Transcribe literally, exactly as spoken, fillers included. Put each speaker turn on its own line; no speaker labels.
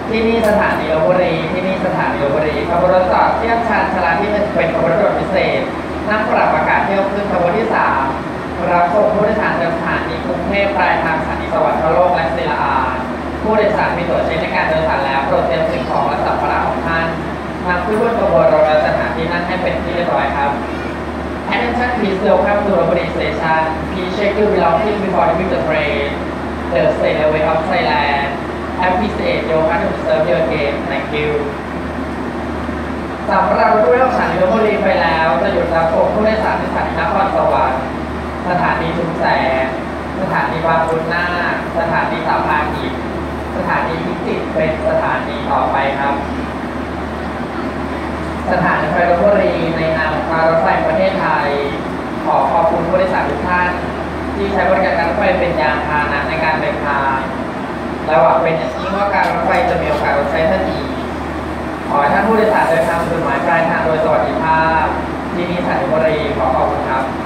ที่นี่สถานีลพบุรีที่นี่สถานีลพบุรีขบวนรถจอดเทียบชานชาลาที่หนึ่งเป็นขบวนรถพิเศษนั่งปรับอากาศเที่ยวขึ้นขบวนที่สามรับส่งผู้โดยสารจากสถานีกรุงเทพปลายทางสถานีสวรรคโลกและศิลาอาผู้โดยสารมีตั๋วใช้ในการเดินทางแล้วโปรดเตรียมสิ่งของและสัมภาระของท่านนำขึ้นบนขบวนรถและสถานที่นั่งให้เป็นที่เรียบร้อยครับ Attention please welcome to Lopburi Station. Please check your belongings before leaving the train. The state away of Thailand. Appreciate your time to serve your game. Thank you. สำหรับผู้โดยสารที่ลพบุรีไปแล้วจะหยุดรับส่งผู้โดยสารที่สถานีนครสวรรค์สถานีชุมแสงสถานีบางบุญนาคสถานีสามพรานหินสถานีพิจิตรเป็นสถานีต่อไปครับสถานีรถไฟลพบุรีในนามการรถไฟประเทศไทยขอขอบคุณผู้โดยสารทุกท่านที่ใช้บริการการรถไฟเป็นยานพาหนะในการเดินทางและหวังเป็นอย่างยิ่งว่าการรถไฟจะมีโอกาสใช้ท่านอีกขอให้ท่านผู้โดยสารเดินทางถึงหมายปลายทางโดยสวัสดิภาพที่นี่สถานีลพบุรีขอขอบคุณครับ